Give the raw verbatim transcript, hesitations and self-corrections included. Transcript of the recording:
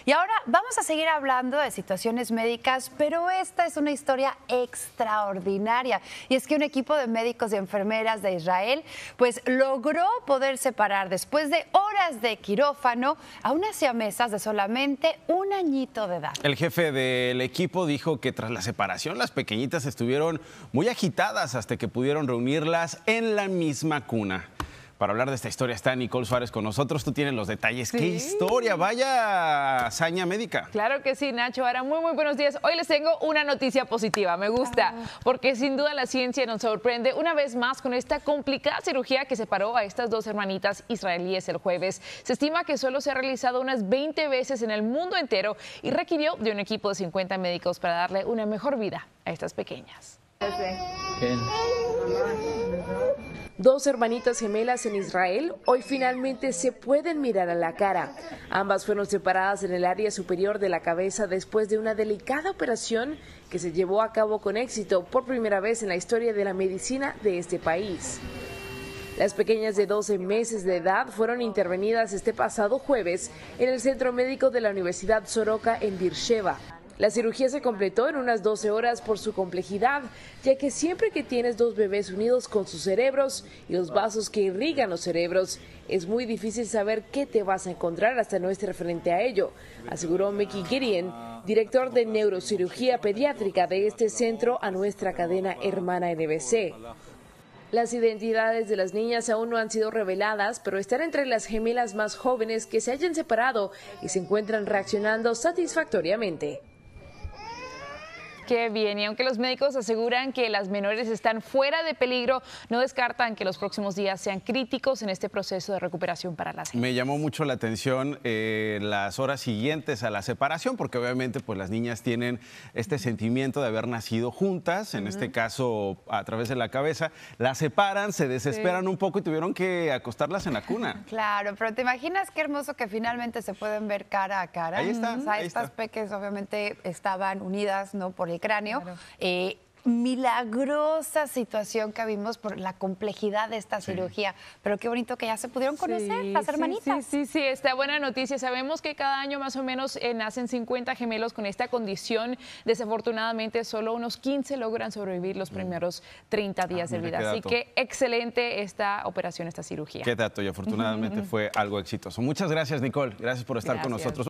Y ahora vamos a seguir hablando de situaciones médicas, pero esta es una historia extraordinaria. Y es que un equipo de médicos y enfermeras de Israel pues logró poder separar después de horas de quirófano a unas siamesas de solamente un añito de edad. El jefe del equipo dijo que tras la separación las pequeñitas estuvieron muy agitadas hasta que pudieron reunirlas en la misma cuna. Para hablar de esta historia está Nicole Suárez con nosotros. Tú tienes los detalles. Sí. ¡Qué historia! ¡Vaya hazaña médica! Claro que sí, Nacho. Ahora, muy, muy buenos días. Hoy les tengo una noticia positiva. Me gusta, porque sin duda la ciencia nos sorprende una vez más con esta complicada cirugía que separó a estas dos hermanitas israelíes el jueves. Se estima que solo se ha realizado unas veinte veces en el mundo entero y requirió de un equipo de cincuenta médicos para darle una mejor vida a estas pequeñas. ¿Qué? Dos hermanitas gemelas en Israel hoy finalmente se pueden mirar a la cara. Ambas fueron separadas en el área superior de la cabeza después de una delicada operación que se llevó a cabo con éxito por primera vez en la historia de la medicina de este país. Las pequeñas de doce meses de edad fueron intervenidas este pasado jueves en el Centro Médico de la Universidad Soroka en Beersheba. La cirugía se completó en unas doce horas por su complejidad, ya que siempre que tienes dos bebés unidos con sus cerebros y los vasos que irrigan los cerebros, es muy difícil saber qué te vas a encontrar hasta no estar frente a ello, aseguró Mickey Gideon, director de neurocirugía pediátrica de este centro, a nuestra cadena hermana N B C. Las identidades de las niñas aún no han sido reveladas, pero están entre las gemelas más jóvenes que se hayan separado y se encuentran reaccionando satisfactoriamente. Qué bien, y aunque los médicos aseguran que las menores están fuera de peligro, no descartan que los próximos días sean críticos en este proceso de recuperación para las niñas. Me llamó mucho la atención eh, las horas siguientes a la separación, porque obviamente pues las niñas tienen este sentimiento de haber nacido juntas, en uh-huh. este caso a través de la cabeza, las separan, se desesperan sí. un poco y tuvieron que acostarlas en la cuna. Claro, pero te imaginas qué hermoso que finalmente se pueden ver cara a cara. Ahí está, o sea, ahí estas está. peques obviamente estaban unidas, ¿no?, por el cráneo. Claro. Eh, milagrosa situación que vimos por la complejidad de esta sí. cirugía, pero qué bonito que ya se pudieron conocer sí, las hermanitas. Sí, sí, sí, sí, esta buena noticia. Sabemos que cada año más o menos eh, nacen cincuenta gemelos con esta condición. Desafortunadamente solo unos quince logran sobrevivir los primeros treinta días ah, de vida. Así que excelente esta operación, esta cirugía. Qué dato, y afortunadamente fue algo exitoso. Muchas gracias, Nicole. Gracias por estar gracias. con nosotros.